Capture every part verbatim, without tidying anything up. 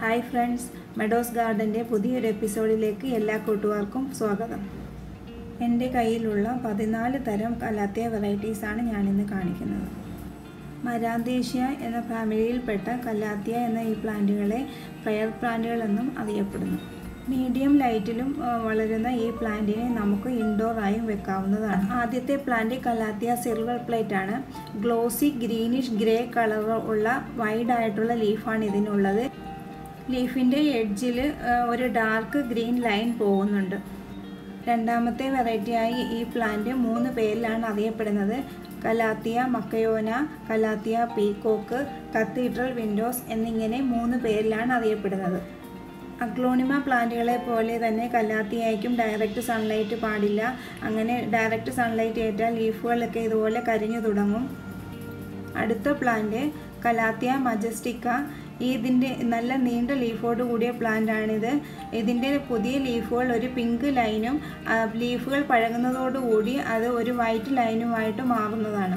Hi friends, Meadows Garden പുതിയൊരു എപ്പിസോഡിലേക്ക് എല്ലാ കൂട്ടുകാർക്കും സ്വാഗതം. എൻ്റെ കയ്യിലുള്ള പതിനാല് തരം കലാത്തിയ വെറൈറ്റീസ് ആണ് ഞാൻ ഇന്ന് കാണിക്കുന്നത്. മരാന്തേഷ്യ എന്ന ഫാമിലിയിൽപ്പെട്ട കലാത്തിയ എന്ന ഈ പ്ലാന്റുകളെ പ്രയർ പ്ലാന്റുകൾ എന്നും അറിയപ്പെടുന്നു. മീഡിയം ലൈറ്റിലും വളരുന്ന ഈ പ്ലാന്റിനെ നമുക്ക് ഇൻഡോർ ആയും വെക്കാവുന്നതാണ്. ആദ്യത്തെ പ്ലാന്റ് കലാത്തിയ സിൽവർ പ്ലേറ്റ് ആണ്. ഗ്ലോസി ഗ്രീനിഷ് ഗ്രേ കളർ ഉള്ള വൈഡ് ആയിട്ടുള്ള ലീഫാണ് ഇതിനുള്ളത്. ലീഫിൻ്റെ എഡ്ജിൽ ഒരു ഡാർക്ക് ഗ്രീൻ ലൈൻ പോകുന്നുണ്ട്. രണ്ടാമത്തെ വെറൈറ്റിയായി ഈ പ്ലാന്റ് മൂന്ന് പേരിലാണ് അറിയപ്പെടുന്നത്. Calathea makoyana, calathea peacock, cathedral windows എന്നിങ്ങനെ മൂന്ന് പേരിലാണ് അറിയപ്പെടുന്നത്. അഗ്ലോണിമ പ്ലാന്റുകളെ പോലെ തന്നെ കലാത്തിയയ്ക്കും ഡയറക്റ്റ് സൺലൈറ്റ് പാടില്ല. അങ്ങനെ ഡയറക്റ്റ് സൺലൈറ്റ് ഏറ്റാൽ ലീഫുകളൊക്കെ ഇതുപോലെ കരിഞ്ഞു തുടങ്ങും. അടുത്ത പ്ലാന്റ് കലാത്തിയ മജസ്റ്റിക്ക. ഇതിൻ്റെ നല്ല നീണ്ട ലീഫോട് കൂടിയ പ്ലാന്റാണിത്. ഇതിൻ്റെ പുതിയ ലീഫുകൾ ഒരു പിങ്ക് ലൈനും ലീഫുകൾ പഴകുന്നതോടുകൂടി അത് ഒരു വൈറ്റ് ലൈനുമായിട്ട് മാറുന്നതാണ്.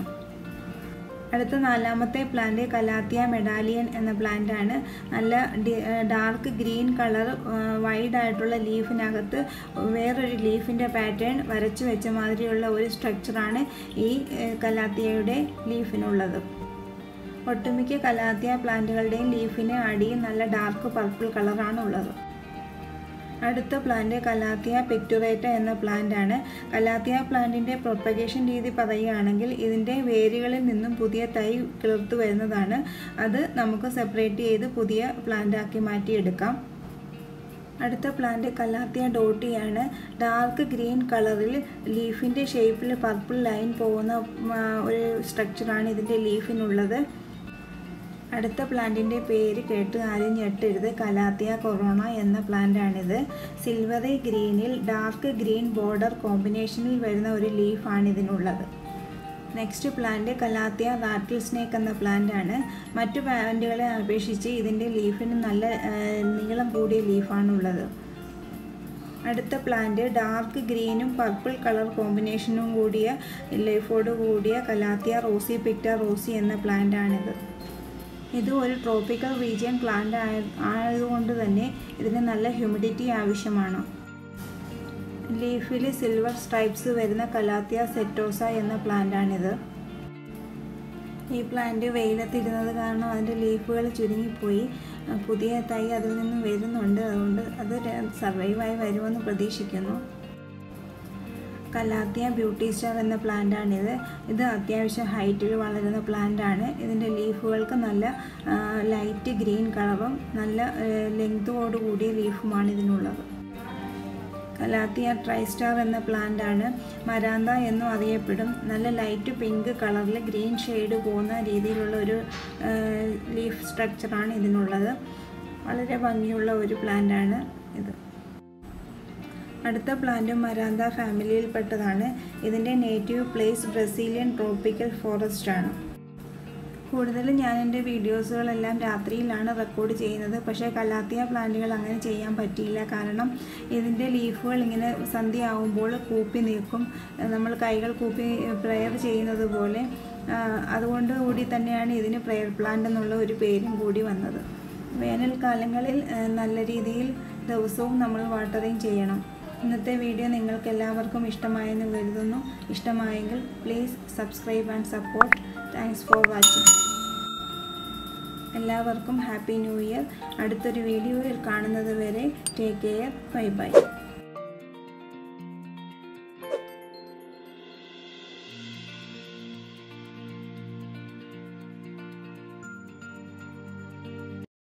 അടുത്ത നാലാമത്തെ പ്ലാന്റ് കലാത്തിയ മെഡാലിയൻ എന്ന പ്ലാന്റാണ്. നല്ല ഡാർക്ക് ഗ്രീൻ കളർ വൈഡ് ആയിട്ടുള്ള ലീഫിനകത്ത് വേറൊരു ലീഫിൻ്റെ പാറ്റേൺ വരച്ചു വെച്ച മാതിരിയുള്ള ഒരു സ്ട്രക്ചറാണ് ഈ കലാത്തിയയുടെ ലീഫിനുള്ളത്. ഒട്ടുമിക്ക കലാത്തിയ പ്ലാന്റുകളുടെയും ലീഫിന് അടിയിൽ നല്ല ഡാർക്ക് പർപ്പിൾ കളറാണ് ഉള്ളത്. അടുത്ത പ്ലാന്റ് കലാത്തിയ പിക്റ്റുറേറ്റ് എന്ന പ്ലാന്റാണ്. കലാത്തിയ പ്ലാന്റിൻ്റെ പ്രൊപ്പഗേഷൻ രീതി പറയുകയാണെങ്കിൽ ഇതിൻ്റെ വേരുകളിൽ നിന്നും പുതിയ തൈ കിളിർത്തു വരുന്നതാണ്. അത് നമുക്ക് സെപ്പറേറ്റ് ചെയ്ത് പുതിയ പ്ലാന്റാക്കി മാറ്റിയെടുക്കാം. അടുത്ത പ്ലാന്റ് കലാത്തിയ ഡോട്ടിയാണ്. ഡാർക്ക് ഗ്രീൻ കളറിൽ ലീഫിൻ്റെ ഷേപ്പിൽ പർപ്പിൾ ലൈൻ പോകുന്ന ഒരു സ്ട്രക്ചറാണ് ഇതിൻ്റെ ലീഫിനുള്ളത്. അടുത്ത പ്ലാന്റിൻ്റെ പേര് കേട്ട് ആരും ഞെട്ടരുത്. കലാത്തിയ കൊറോണ എന്ന പ്ലാന്റാണിത്. സിൽവറി ഗ്രീനിൽ ഡാർക്ക് ഗ്രീൻ ബോർഡർ കോമ്പിനേഷനിൽ വരുന്ന ഒരു ലീഫാണ് ഇതിനുള്ളത്. നെക്സ്റ്റ് പ്ലാന്റ് കലാത്തിയ റാറ്റിൽസ്നേക്ക് എന്ന പ്ലാന്റാണ്. മറ്റു പ്ലാന്റുകളെ അപേക്ഷിച്ച് ഇതിൻ്റെ ലീഫിന് നല്ല നീളം കൂടിയ ലീഫാണുള്ളത്. അടുത്ത പ്ലാന്റ് ഡാർക്ക് ഗ്രീനും പർപ്പിൾ കളർ കോമ്പിനേഷനും കൂടിയ ലീഫോട് കൂടിയ കലാത്തിയ റോസിയോപിക്ട റോസി എന്ന പ്ലാന്റാണിത്. ഇത് ഒരു ട്രോപ്പിക്കൽ റീജിയൻ പ്ലാന്റ് ആയതുകൊണ്ട് തന്നെ ഇതിന് നല്ല ഹ്യൂമിഡിറ്റി ആവശ്യമാണ്. ലീഫിൽ സിൽവർ സ്ട്രൈപ്സ് വരുന്ന കലാത്തിയ സെറ്റോസ എന്ന പ്ലാന്റാണിത്. ഈ പ്ലാന്റ് വെയിലത്തിരുന്നത് കാരണം അതിൻ്റെ ലീഫുകൾ ചുരുങ്ങിപ്പോയി. പുതിയ തൈ അതിൽ നിന്നും വരുന്നുണ്ട്. അതുകൊണ്ട് അത് സർവൈവായി വരുമെന്ന് പ്രതീക്ഷിക്കുന്നു. കലാത്തിയ ബ്യൂട്ടി സ്റ്റാർ എന്ന പ്ലാന്റാണിത്. ഇത് അത്യാവശ്യം ഹൈറ്റിൽ വളരുന്ന പ്ലാന്റാണ്. ഇതിൻ്റെ ലീഫുകൾക്ക് നല്ല ലൈറ്റ് ഗ്രീൻ കളറും നല്ല ലെങ്തോടു കൂടിയ ലീഫുമാണ് ഇതിനുള്ളത്. കലാത്തിയ ട്രൈസ്റ്റാർ എന്ന പ്ലാന്റാണ്. മരാന്ത എന്നും അറിയപ്പെടും. നല്ല ലൈറ്റ് പിങ്ക് കളറിൽ ഗ്രീൻ ഷെയ്ഡ് പോകുന്ന രീതിയിലുള്ള ഒരു ലീഫ് സ്ട്രക്ചറാണ് ഇതിനുള്ളത്. വളരെ ഭംഗിയുള്ള ഒരു പ്ലാന്റാണ് ഇത്. അടുത്ത പ്ലാന്റ് മരാന്ത ഫാമിലിയിൽപ്പെട്ടതാണ്. ഇതിൻ്റെ native place Brazilian tropical forest ആണ്. കൂടുതലും ഞാൻ എൻ്റെ വീഡിയോസുകളെല്ലാം രാത്രിയിലാണ് റെക്കോർഡ് ചെയ്യുന്നത്. പക്ഷേ കലാത്തിയ പ്ലാന്റുകൾ അങ്ങനെ ചെയ്യാൻ പറ്റിയില്ല. കാരണം ഇതിൻ്റെ ലീഫുകൾ ഇങ്ങനെ സന്ധ്യ ആവുമ്പോൾ കൂപ്പി നിൽക്കും. നമ്മൾ കൈകൾ കൂപ്പി പ്രെയർ ചെയ്യുന്നത് പോലെ. അതുകൊണ്ട് കൂടി തന്നെയാണ് ഇതിന് പ്രെയർ പ്ലാന്റ് എന്നുള്ള ഒരു പേരും കൂടി വന്നത്. വേനൽക്കാലങ്ങളിൽ നല്ല രീതിയിൽ ദിവസവും നമ്മൾ വാട്ടറിങ് ചെയ്യണം. ഇന്നത്തെ വീഡിയോ നിങ്ങൾക്ക് എല്ലാവർക്കും ഇഷ്ടമായെന്ന് കരുതുന്നു. ഇഷ്ടമായെങ്കിൽ please subscribe and support. Thanks for watching. എല്ലാവർക്കും ഹാപ്പി ന്യൂ ഇയർ. അടുത്തൊരു വീഡിയോയിൽ കാണുന്നത് വരെ ടേക്ക് കെയർ. Bye bye.